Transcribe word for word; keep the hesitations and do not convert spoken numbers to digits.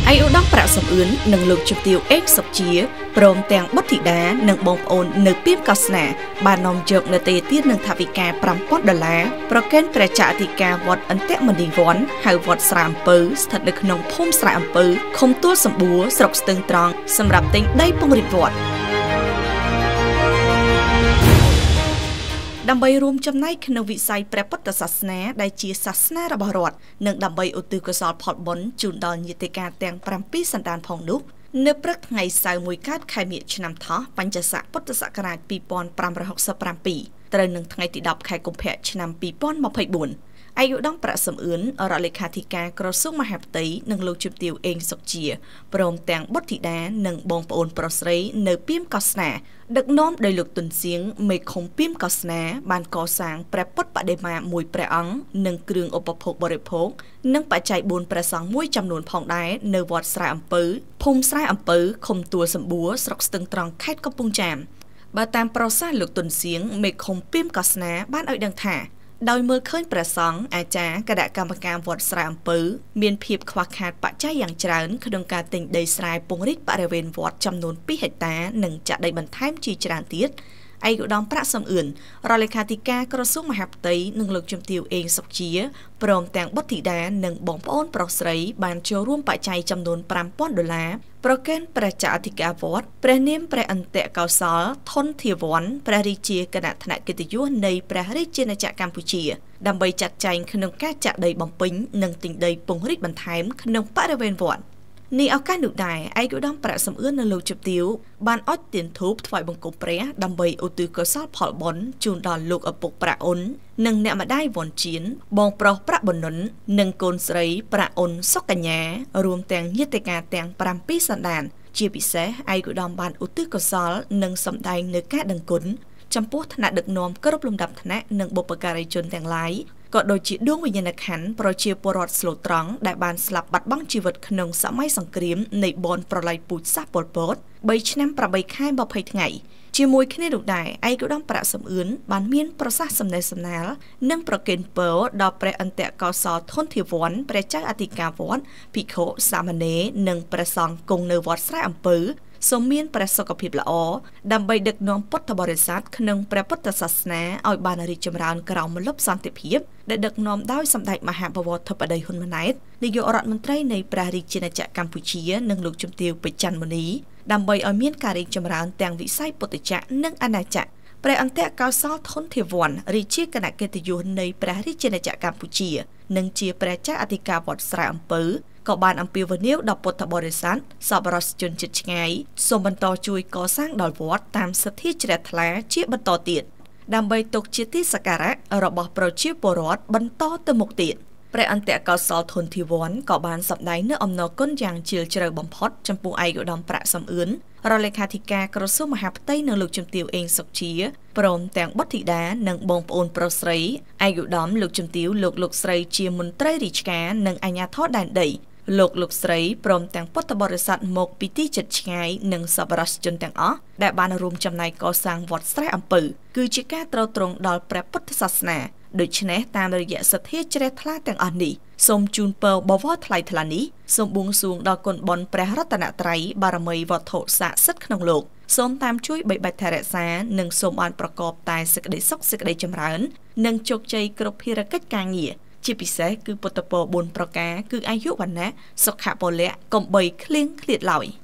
aiឧត្តមប្រាក់សំអឿននិងលោកជំទាវអេកសុកជាព្រមទាំងបុត្រធីតានិងបងប្អូននៅពីកោស្នាបាននាំយកនៅទេទៀតនឹងថាវិការប្រាំពាន់ដុល្លារប្រកេនព្រះចៅអធិការវត្តអន្តមនីវ័នហៅវត្តស្រែអំពៅស្ថិតនៅក្នុងភូមិស្រែអំពៅឃុំទួលសម្បួរស្រុកស្ទឹងត្រង់សម្រាប់ទិញដីពង្រីកវត្តដើម្បីរួមចំណែកក្នុងវិស័យព្រះពុទ្ធសាសនាដែលជាសាសនារបស់រដ្ឋនិងដើម្បីឧទ្ទិសកុសលផលបុណ្យជូនដល់ញាតិកាទាំងប្រាំពីរសន្តានផងនោះនៅព្រឹកថ្ងៃសៅរ៍មួយកើតខែមិញឆ្នាំថោះបញ្ញស័កពុទ្ធសករាជពីរពាន់ប្រាំរយហកសិបប្រាំពីរត្រូវនឹងថ្ងៃទីដប់ខែកុម្ភៈឆ្នាំពីរពាន់ម្ភៃបួនអាយុឧត្តមប្រាក់សំអឿនរដ្ឋលេខាធិការក្រសួងមហាផ្ទៃនិងលោកជំទាវអេងសុកជាព្រមទាំងបុត្រធីតានិងបងប្អូនប្រុសស្រីនៅពីមកោស្នាដឹកនាំដោយលោកទុនសៀងមេឃុំពីមកោស្នាបានកសាងព្រះពុទ្ធបដិមាមួយព្រះអង្គនិងគ្រឿងឧបភោគបរិភោគនិងបច្ច័យបួនព្រះសង្ឃមួយចំនួនផងដែរនៅវត្តស្រែអំពៅភូមិស្រែអំពៅឃុំទួលសម្បួរស្រុកស្ទឹងត្រង់ខេត្តកំពង់ចាមបើតាមប្រសាសន៍លោកទុនសៀងមេឃុំពីមកោស្នាបានឲ្យដឹងថាដោយមើលឃើញព្រះសង្ឃអាចារ្យគណៈកម្មការវត្តស្រែអំពៅមានភាពខ្វះខាតបច្ច័យយ៉ាងច្រើនក្នុងការទិញដីស្រែពង្រីកបរិវេណវត្តចំនួនពីរហិកតានិងចាក់ដីបន្ថែមជាច្រើនទៀតឯកឧត្តមប្រាក់សំអឿនរដ្ឋលេខាធិការក្រសួងមហាផ្ទៃនិងលោកជំទាវអេងសុកជាព្រមទាំងបុត្រធីតានិងបងប្អូនប្រុសស្រីបានចូលរួមបច្ច័យចំនួនប្រាំពាន់ដុល្លារប្រកេនព្រះចៅអធិការវត្តព្រះនាមព្រះអន្តកោសលធនធាវ័នព្រះរាជាគណៈថ្នាក់កិត្តិយសនៃព្រះរាជាណាចក្រកម្ពុជាដើម្បីចាត់ចែងក្នុងការចាក់ដីបំពេញនិងទិញដីពង្រីកបន្ថែមក្នុងបរិវេណវត្តនេះឱកាសនោះដែរឯកឧត្តមប្រាក់សំអឿននៅលោកជំទាវបានអុជទៀនធូបថ្វាយបង្គំព្រះដើម្បីឧទ្ទិសកុសលផលបុណ្យជូនដល់លោកឪពុកប្រាក់អ៊ុននិងអ្នកម្ដាយវ៉ុនជៀនបងប្រុសប្រាក់ប៊ុននុននិងកូនស្រីប្រាក់អ៊ុនសុកញ្ញារួមទាំងញាតិកាទាំងប្រាំពីរសន្តានជាពិសេសឯកឧត្តមបានឧទ្ទិសកុសលនិងសម្ដែងនៅការដឹងគុណចំពោះឋានៈដឹកនាំគ្រប់លំដាប់ឋានៈនិងបុព្វការីជនទាំងឡាយក៏ដូចជាដួងវិញ្ញាណក្ខន្ធប្រជាពលរដ្ឋស្លូតត្រង់ដែលបានស្លាប់បាត់បង់ជីវិតក្នុងសម័យសង្គ្រាមនៃបនប្រល័យពូជសាសន៍ប៉ុលពតបីឆ្នាំប្រាំបីខែម្ភៃថ្ងៃជាមួយគ្នានោះដែរឯកឧត្តមប្រាក់សំអឿនបានមានប្រសាសន៍សំណេះសំណាលនិងប្រកេនពរដល់ព្រះអន្តកោសលធនធាវ័នព្រះចៅអធិការវត្តភិក្ខុសាមណេរនិងព្រះសង្ឃគង់នៅវត្តស្រែអំពៅសូមមានព្រះសុខភាពល្អដើម្បីដឹកនាំពុទ្ធបរិស័ទក្នុងព្រះពុទ្ធសាសនាឲ្យបានរីកចម្រើនក្រោមម្លប់សន្តិភាពដែលដឹកនាំដោយសម្ដេចមហាបវរធិបតីហ៊ុនម៉ាណែតនាយករដ្ឋមន្ត្រីនៃព្រះរាជាណាចក្រកម្ពុជានិងលោកជំទាវពេជ្រច័ន្ទមុនីដើម្បីឲ្យមានការរីកចម្រើនទាំងវិស័យពុទ្ធចក្រនិងអាណាចក្រព្រះអន្តកោសលធនធាវ័នរាជាគណៈកិត្តិយសនៃព្រះរាជាណាចក្រកម្ពុជានិងជាព្រះចៅអធិការវត្តស្រែអំពៅក៏បានអំពាវនាវដល់ពុទ្ធបរិស័ទសប្បុរសជនជិតឆ្ងាយសូមបន្តជួយកសាងដល់វត្តតាមសទ្ធាជ្រះថ្លាជាបន្តទៀតដើម្បីទុកជាទីសក្ការៈរបស់ប្រជាពលរដ្ឋបន្តទៅមុខទៀតព្រះអន្តកោសលធនធាវ័នក៏បានសម្ដែងនូវអំណរគុណយ៉ាងជ្រាលជ្រៅបំផុតចំពោះឯកឧត្តមប្រាក់សំអឿនរដ្ឋលេខាធិការក្រសួងមហាផ្ទៃនិងលោកជំទាវអេងសុកជាព្រមទាំងបុត្រធីតានិងបងប្អូនប្រុសស្រីឯកឧត្តមលោកជំទាវលោកលោកស្រីជាមន្ត្រីរាជការនិងអាជ្ញាធរដែនដីលោកលោកស្រីព្រមទាំងពុទ្ធបរិស័ទមកពីទីជិតឆ្ងាយនិងសប្បុរសជនទាំងអស់ដែលបានរួមចំណែកកសាងវត្តស្រែអំពៅគឺជាការទ្រទ្រង់ដល់ព្រះពុទ្ធសាសនាដូច្នេះតាមរយៈសទ្ធាជ្រះថ្លាទាំងអស់នេះសូមជូនពរបវរថ្លៃថ្លានេះសូមបួងសួងដល់គុណបុណ្យព្រះរតនត្រ័យបារមីវត្ថុស័ក្តិសិទ្ធិក្នុងលោកសូមតាមជួយបីបាច់ថែរក្សានិងសូមបានប្រកបតែសេចក្តីសុខសេចក្តីចម្រើននិងជោគជ័យគ្រប់ភារកិច្ចការងារជាពិសេសគឺពុទ្ធពរបួនប្រការគឺអាយុវណ្ណៈសុខៈពលៈកុំបីឃ្លៀងឃ្លាតឡើយ